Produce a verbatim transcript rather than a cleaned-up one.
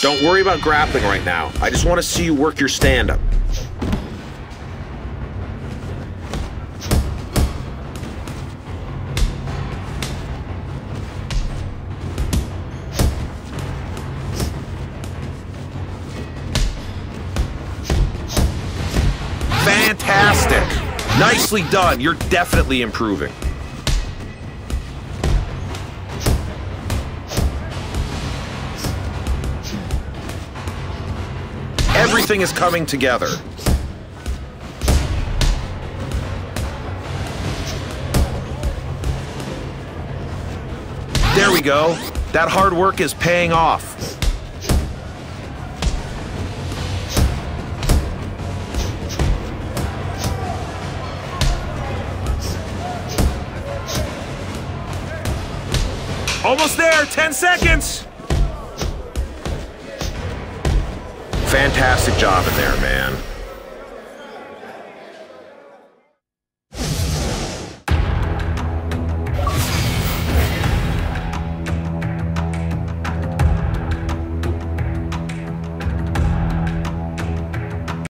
Don't worry about grappling right now. I just want to see you work your stand-up. Fantastic! Nicely done. You're definitely improving. Everything is coming together. There we go. That hard work is paying off. Almost there, ten seconds. Fantastic job in there, man.